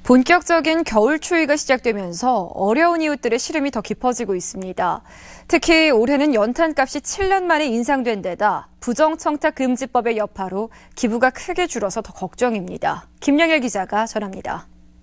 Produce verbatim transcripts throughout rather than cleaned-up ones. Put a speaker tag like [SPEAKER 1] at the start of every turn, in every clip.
[SPEAKER 1] 본격적인 겨울 추위가 시작되면서 어려운 이웃들의 시름이 더 깊어지고 있습니다. 특히 올해는 연탄값이 칠 년 만에 인상된 데다 부정청탁금지법의 여파로 기부가 크게 줄어서 더 걱정입니다. 김영일 기자가 전합니다.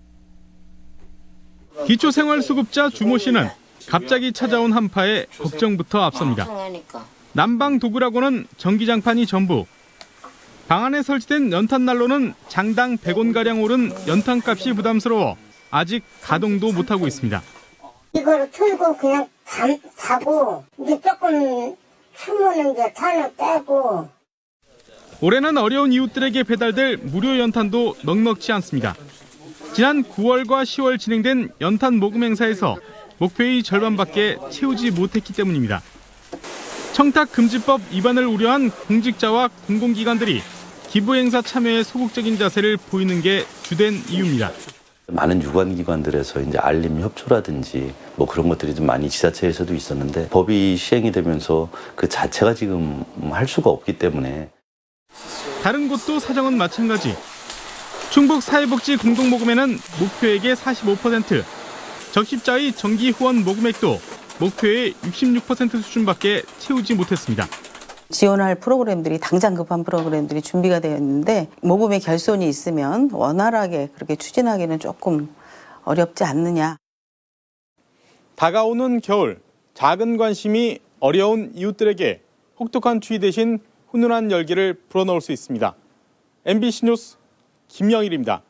[SPEAKER 2] 기초생활수급자 주모 씨는 갑자기 찾아온 한파에 걱정부터 앞섭니다. 난방 도구라고는 전기장판이 전부. 방 안에 설치된 연탄난로는 장당 백 원가량 오른 연탄값이 부담스러워 아직 가동도 못하고 있습니다.
[SPEAKER 3] 이거를 틀고 그냥 잠, 자고 이제 조금 추우면 이제 탄을 떼고.
[SPEAKER 2] 올해는 어려운 이웃들에게 배달될 무료 연탄도 넉넉지 않습니다. 지난 구월과 시월 진행된 연탄 모금 행사에서 목표의 절반밖에 채우지 못했기 때문입니다. 청탁금지법 위반을 우려한 공직자와 공공기관들이 기부 행사 참여에 소극적인 자세를 보이는 게 주된 이유입니다.
[SPEAKER 4] 많은 유관기관들에서 이제 알림 협조라든지 뭐 그런 것들이 좀 많이 지자체에서도 있었는데 법이 시행이 되면서 그 자체가 지금 할 수가 없기 때문에.
[SPEAKER 2] 다른 곳도 사정은 마찬가지. 충북 사회복지 공동모금에는 목표액의 사십오 퍼센트, 적십자의 정기 후원 모금액도 목표의 육십육 퍼센트 수준밖에 채우지 못했습니다.
[SPEAKER 5] 지원할 프로그램들이 당장 급한 프로그램들이 준비가 되어 있는데 모금의 결손이 있으면 원활하게 그렇게 추진하기는 조금 어렵지 않느냐.
[SPEAKER 2] 다가오는 겨울, 작은 관심이 어려운 이웃들에게 혹독한 추위 대신 훈훈한 열기를 불어넣을 수 있습니다. 엠비씨 뉴스 김영일입니다.